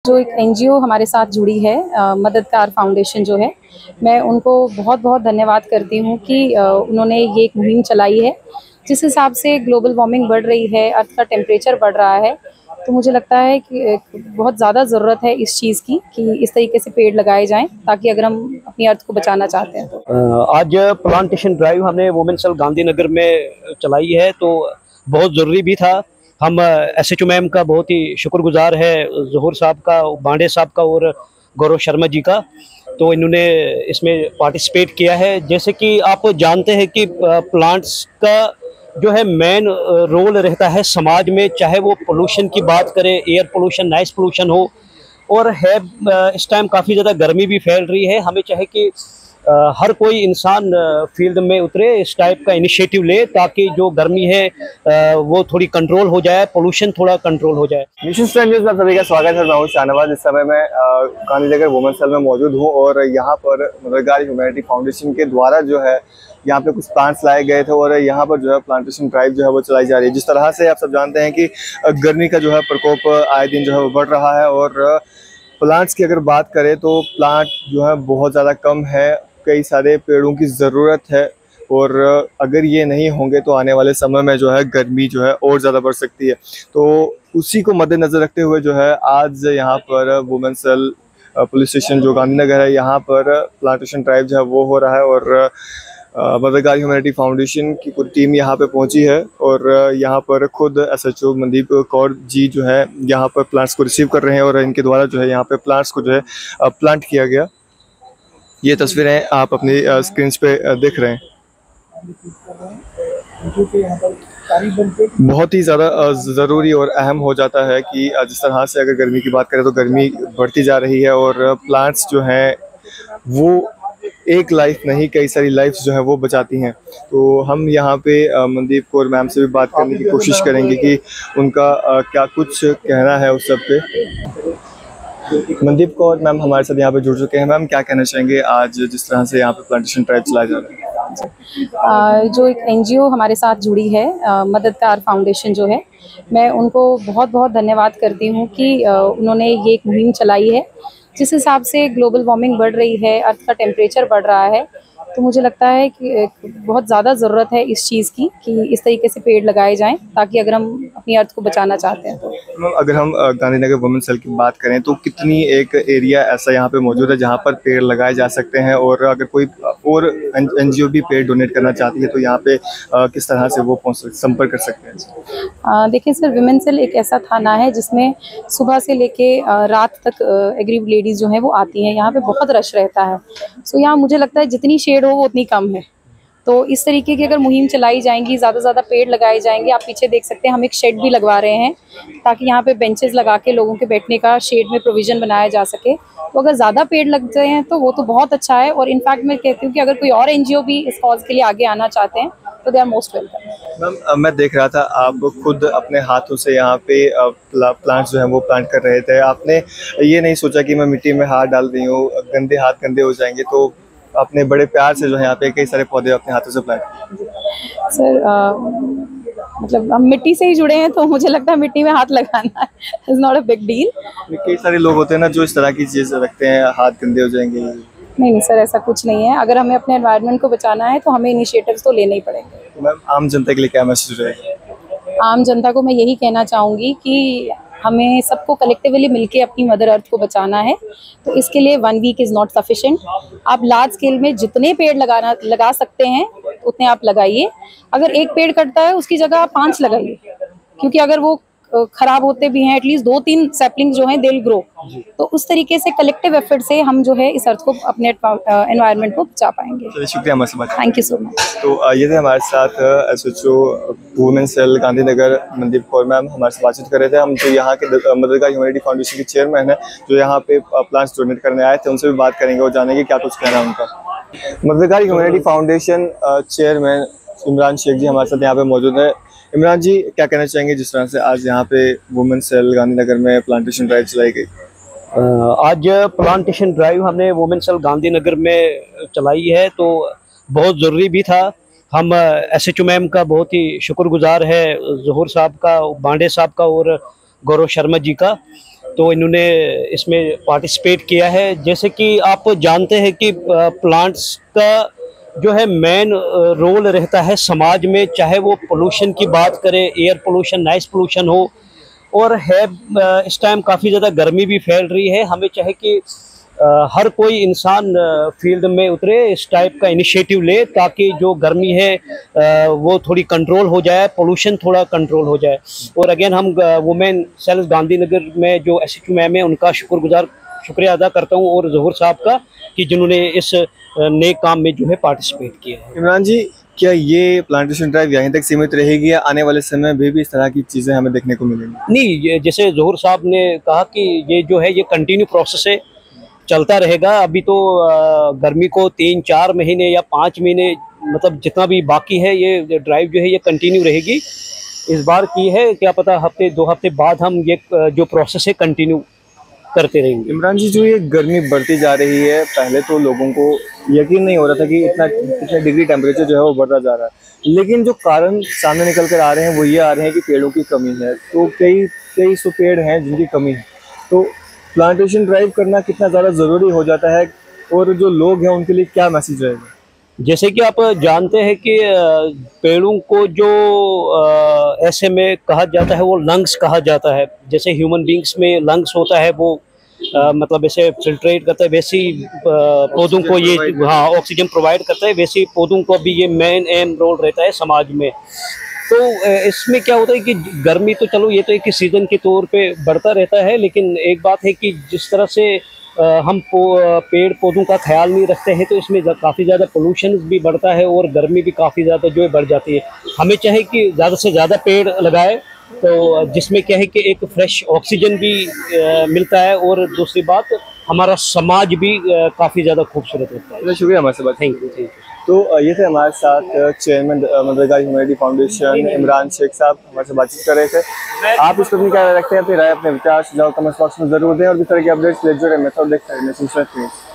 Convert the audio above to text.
जो एक एनजीओ हमारे साथ जुड़ी है मददगार फाउंडेशन जो है, मैं उनको बहुत बहुत धन्यवाद करती हूँ कि उन्होंने ये एक मुहिम चलाई है। जिस हिसाब से ग्लोबल वार्मिंग बढ़ रही है, अर्थ का टेम्परेचर बढ़ रहा है, तो मुझे लगता है कि बहुत ज़्यादा ज़रूरत है इस चीज़ की कि इस तरीके से पेड़ लगाए जाएं, ताकि अगर हम अपनी अर्थ को बचाना चाहते हैं तो। आज प्लांटेशन ड्राइव हमने वुमेन सेल गांधीनगर में चलाई है, तो बहुत ज़रूरी भी था। हम एसएचओ मैम का बहुत ही शुक्रगुजार है, ज़हूर साहब का, बांडे साहब का और गौरव शर्मा जी का। तो इन्होंने इसमें पार्टिसिपेट किया है। जैसे कि आप जानते हैं कि प्लांट्स का जो है मेन रोल रहता है समाज में, चाहे वो पोल्यूशन की बात करें, एयर पोल्यूशन, नॉइस पोल्यूशन हो, और है इस टाइम काफ़ी ज़्यादा गर्मी भी फैल रही है। हमें चाहे कि हर कोई इंसान फील्ड में उतरे, इस टाइप का इनिशिएटिव ले, ताकि जो गर्मी है वो थोड़ी कंट्रोल हो जाए, पोल्यूशन थोड़ा कंट्रोल हो जाए। मिशन स्टैंड न्यूज़ में सभी का स्वागत है। मैं हूं शाहनवाज। इस समय मैं गांधीनगर वुमेन सेल में मौजूद हूं और यहाँ पर मददगार ह्यूमैनिटी फाउंडेशन के द्वारा जो है यहाँ पे कुछ प्लांट्स लाए गए थे और यहाँ पर जो है प्लांटेशन ड्राइव जो है वो चलाई जा रही है। जिस तरह से आप सब जानते हैं कि गर्मी का जो है प्रकोप आए दिन जो है वो बढ़ रहा है और प्लांट्स की अगर बात करें तो प्लांट जो है बहुत ज़्यादा कम है, कई सारे पेड़ों की ज़रूरत है और अगर ये नहीं होंगे तो आने वाले समय में जो है गर्मी जो है और ज़्यादा बढ़ सकती है। तो उसी को मद्देनज़र रखते हुए जो है आज यहाँ पर वुमेन सेल पुलिस स्टेशन जो गांधीनगर है, यहाँ पर प्लांटेशन ड्राइव जो है वो हो रहा है और मददगार ह्यूमैनिटी फाउंडेशन की पूरी टीम यहाँ पे पहुँची है और यहाँ पर खुद एसएचओ मनदीप कौर जी जो है यहाँ पर प्लांट्स को रिसीव कर रहे हैं और इनके द्वारा जो है यहाँ पे प्लांट्स को जो है प्लांट किया गया। ये तस्वीरें आप अपनी स्क्रीन पे देख रहे हैं। बहुत ही ज़्यादा ज़रूरी और अहम हो जाता है कि जिस तरह से अगर गर्मी की बात करें तो गर्मी बढ़ती जा रही है और प्लांट्स जो हैं वो एक लाइफ नहीं कई सारी लाइफ्स जो है वो बचाती हैं। तो हम यहाँ पे मनदीप कौर मैम से भी बात करने की कोशिश करेंगे कि उनका क्या कुछ कहना है उस सब पे। मनदीप कौर मैम हमारे साथ यहाँ पे जुड़ चुके हैं। मैम क्या कहना चाहेंगे आज जिस तरह से यहाँ पे प्लांटेशन ड्राइव चलाया जा रहा है? जो एक एनजीओ हमारे साथ जुड़ी है मददगार फाउंडेशन जो है, मैं उनको बहुत बहुत धन्यवाद करती हूँ कि उन्होंने ये एक मुहिम चलाई है। जिस हिसाब से ग्लोबल वार्मिंग बढ़ रही है, अर्थ का टेम्परेचर बढ़ रहा है, तो मुझे लगता है कि बहुत ज़्यादा ज़रूरत है इस चीज़ की कि इस तरीके से पेड़ लगाए जाएं, ताकि अगर हम अपनी अर्थ को बचाना चाहते हैं तो। अगर हम गांधीनगर वुमेन सेल की बात करें तो कितनी एक एरिया ऐसा यहाँ पे मौजूद है जहाँ पर पेड़ लगाए जा सकते हैं, और अगर कोई और एनजीओ भी पेड़ डोनेट करना चाहती है तो यहाँ पे किस तरह से वो संपर्क कर सकते हैं? देखिए सर, वुमेन सेल एक ऐसा थाना है जिसमें सुबह से लेके रात तक एग्रीड लेडीज़ जो हैं वो आती हैं। यहाँ पे बहुत रश रहता है, सो यहाँ मुझे लगता है जितनी शेड हो वो उतनी कम है। तो इस तरीके की अगर मुहिम चलाई जाएंगी, ज़्यादा से ज़्यादा पेड़ लगाए जाएंगे। आप पीछे देख सकते हैं, हम एक शेड भी लगवा रहे हैं ताकि यहाँ पे बेंचेस लगा के लोगों के बैठने का शेड में प्रोविज़न बनाया जा सके। तो अगर ज़्यादा पेड़ लग जाए हैं तो वो तो बहुत अच्छा है, और इनफैक्ट मैं कहती हूँ कि अगर कोई और एनजीओ भी इस कॉज के लिए आगे आना चाहते हैं तो they are most welcome. Ma'am मैं देख रहा था आप खुद अपने हाथों से यहाँ पे प्लांट्स जो हैं वो प्लांट कर रहे थे। आपने ये नहीं सोचा कि मैं मिट्टी में हाथ डाल रही हूँ, गंदे हाथ गंदे हो जाएंगे, तो अपने बड़े प्यार से जो है यहाँ पे कई सारे पौधे अपने हाथों से प्लांट किए? सर मतलब हम मिट्टी से ही जुड़े हैं, तो मुझे लगता है मिट्टी में हाथ लगाना is not a big deal. कई सारे लोग होते हैं ना जो इस तरह की चीज़ रखते हैं, हाथ गंदे हो जाएंगे। नहीं सर, ऐसा कुछ नहीं है। अगर हमें अपने एनवायरनमेंट को बचाना है तो हमें इनिशिएटिव्स तो लेने ही पड़ेंगे। तो मैम आम जनता के लिए क्या मैसेज रहेगा? आम जनता को मैं यही कहना चाहूँगी कि हमें सबको कलेक्टिवली मिलके अपनी मदर अर्थ को बचाना है। तो इसके लिए 1 वीक इज़ नॉट सफिशिएंट। आप लार्ज स्केल में जितने पेड़ लगा सकते हैं उतने आप लगाइए। अगर एक पेड़ कटता है उसकी जगह आप 5 लगाइए, क्योंकि अगर वो खराब होते भी हैं, एटलीस्ट 2-3 सैपलिंग जो हैं दे विल ग्रो। तो उस तरीके से कलेक्टिव एफर्ट से हम जो है इस अर्थ को, अपने एनवायरनमेंट को बचा पाएंगे। शुक्रिया हमारे साथ। Thank you so much. तो ये थे हमारे साथ SHO women cell Gandhinagar Mandeep Kaur ma'am हमारे से बातचीत कर रहे थे। हम जो यहाँ के मददगार ह्यूमैनिटी फाउंडेशन के चेयरमैन हैं जो यहाँ पे प्लांट्स डोनेट करने आए थे, उनसे भी बात करेंगे और जानेंगे क्या कुछ कहना है उनका। Madadgar humanity foundation chairman Imran Shaikh ji हमारे साथ यहाँ पे मौजूद है। इमरान जी क्या कहना चाहेंगे जिस तरह से आज यहाँ पे वुमेन सेल गांधीनगर में प्लांटेशन ड्राइव चलाई गई? आज प्लांटेशन ड्राइव हमने वुमेन सेल गांधीनगर में चलाई है, तो बहुत ज़रूरी भी था। हम एसएचओ मैम का बहुत ही शुक्रगुजार है, ज़हूर साहब का, बांडे साहब का और गौरव शर्मा जी का। तो इन्होंने इसमें पार्टिसिपेट किया है। जैसे कि आप जानते हैं कि प्लांट्स का जो है मेन रोल रहता है समाज में, चाहे वो पोल्यूशन की बात करें, एयर पोल्यूशन, नॉइस पोल्यूशन हो, और है इस टाइम काफ़ी ज़्यादा गर्मी भी फैल रही है। हमें चाहे कि हर कोई इंसान फील्ड में उतरे, इस टाइप का इनिशिएटिव ले, ताकि जो गर्मी है वो थोड़ी कंट्रोल हो जाए, पोल्यूशन थोड़ा कंट्रोल हो जाए। और अगेन हम वुमेन सेल्स गांधीनगर में जो SHO मैम है उनका शुक्रिया अदा करता हूँ, और ज़हूर साहब का, कि जिन्होंने इस नए काम में जो है पार्टिसिपेट किया है। इमरान जी, क्या ये प्लांटेशन ड्राइव यहीं तक सीमित रहेगी या आने वाले समय में भी इस तरह की चीज़ें हमें देखने को मिलेंगी? नहीं, जैसे ज़हूर साहब ने कहा कि ये जो है ये कंटिन्यू प्रोसेस है, चलता रहेगा। अभी तो गर्मी को 3-4 महीने या 5 महीने, मतलब जितना भी बाकी है, ये ड्राइव जो है ये कंटिन्यू रहेगी। इस बार की है, क्या पता हफ्ते 2 हफ्ते बाद हम ये जो प्रोसेस है कंटिन्यू करते रहेंगे। इमरान जी, जो ये गर्मी बढ़ती जा रही है, पहले तो लोगों को यकीन नहीं हो रहा था कि इतना डिग्री टेम्परेचर जो है वो बढ़ता जा रहा है, लेकिन जो कारण सामने निकल कर आ रहे हैं वो ये आ रहे हैं कि पेड़ों की कमी है। तो कई सौ पेड़ हैं जिनकी कमी है, तो प्लांटेशन ड्राइव करना कितना ज़्यादा ज़रूरी हो जाता है, और जो लोग हैं उनके लिए क्या मैसेज रहेगा? जैसे कि आप जानते हैं कि पेड़ों को जो ऐसे में कहा जाता है वो लंग्स कहा जाता है। जैसे ह्यूमन बींग्स में लंग्स होता है, वो मतलब ऐसे फिल्ट्रेट करता है, वैसे ही पौधों को ये ऑक्सीजन प्रोवाइड करता है, वैसे ही पौधों को भी ये मेन एम रोल रहता है समाज में। तो इसमें क्या होता है कि गर्मी तो चलो ये तो एक सीज़न के तौर पे बढ़ता रहता है, लेकिन एक बात है कि जिस तरह से हम पेड़ पौधों का ख्याल नहीं रखते हैं, तो इसमें काफ़ी ज़्यादा पोल्यूशन भी बढ़ता है और गर्मी भी काफ़ी ज़्यादा जो है बढ़ जाती है। हमें चाहे कि ज़्यादा से ज़्यादा पेड़ लगाए, तो जिसमें क्या है कि एक फ्रेश ऑक्सीजन भी मिलता है, और दूसरी बात हमारा समाज भी काफ़ी ज़्यादा खूबसूरत होता है। शुक्रिया हमारे से बात। Thank you. तो ये थे हमारे साथ chairman MNREGA humanity foundation Imran Shaikh sahab, हमारे से बातचीत कर रहे थे। आप इस पर अपनी क्या राय रखते हैं? अपनी राय, अपने विचार, सुझाव कमेंट बॉक्स में जरूर दें, और भी तरह की अपडेट्स ले जुड़े मेथड देखते हैं।